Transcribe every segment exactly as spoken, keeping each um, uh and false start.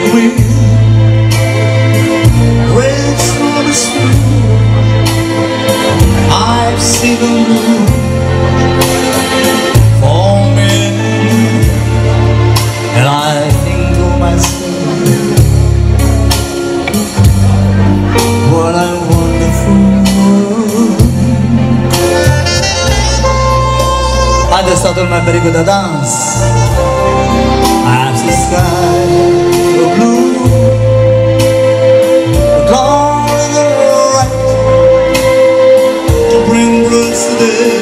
wind waves through the street. I've seen the moon falling, and I think to myself, what a wonderful world. Adesso torna il perico da dance. As the sky so blue, the clouds are right to bring blues to the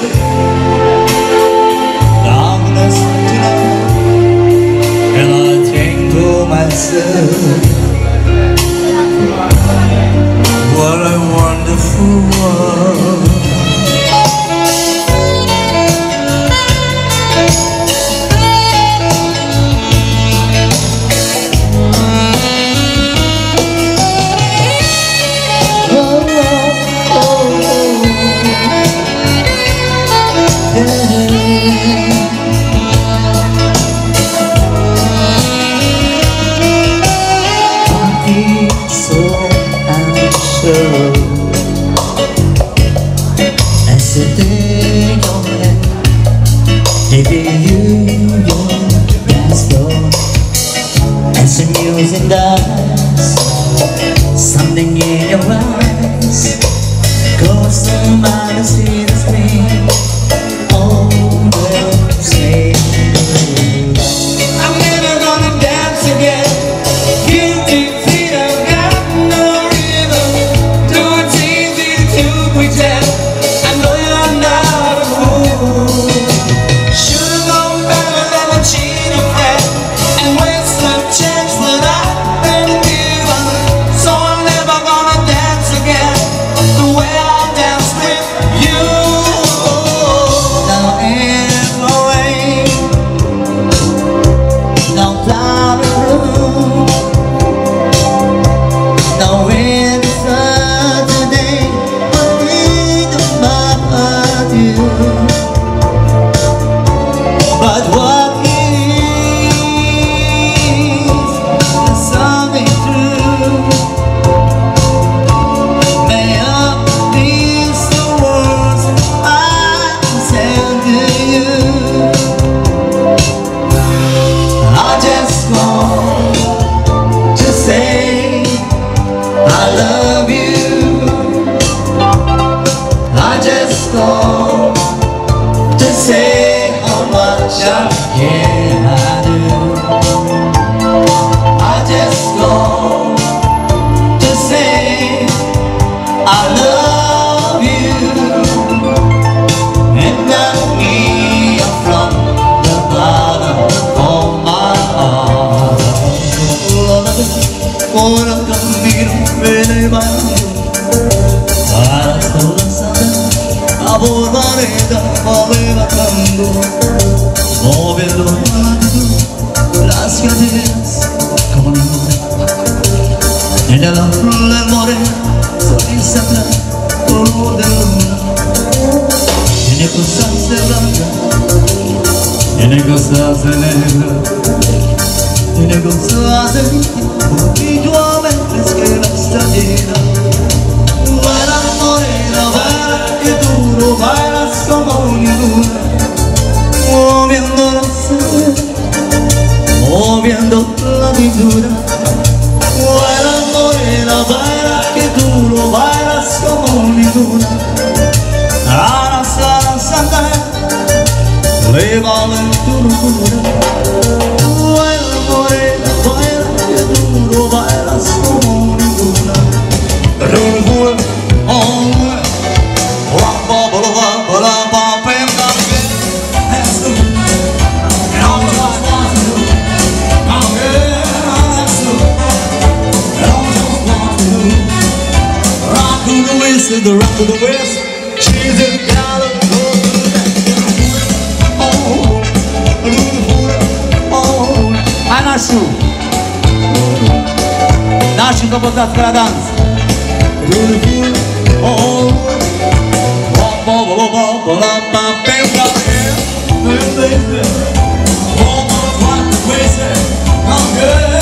darkness tonight. And I think to myself, what a wonderful world. As you take your hand, giving you your dance floor, as the music dies, something in your eyes goes to mind to see the screen. Oh, well, say I'm never gonna dance again. Guilty feet have got no rhythm. Too it's easy to pretend. I know you're not a fool. Should've known better than a cheating friend and waste a chance that I've been given. So I'm never gonna dance again the way I danced with you. Now in the rain, no cloud or blue, no wind Saturday, but think about you. But what is something true? May up these the words I send to you. I just want to say I love you. I just want to say how much I can I do. I just want to say I love you, and I mean from the bottom of my heart. Ora cammino bene bacio, para sola sana, a borrareta voleva tanto, moviendo las cadenas como ninguna. En el azul del moreno, sonrisa clara, color de luna. Tiene cosas de blanca, tiene cosas de negra, tiene cosas de tiempo y tu mente es que la está llena. Baila morena, baila que tú no bailas como ninguna, moviendo la sangre, moviendo la cintura. Baila morena, baila que tú no bailas como ninguna. Ana sana santa, llévalo en tu locura. Baila morena, baila que tú no bailas como ninguna. The rock of the west, she's a gal of oh, oh, hai Nashu, Nashu că poți dați la dans. Oh, oh,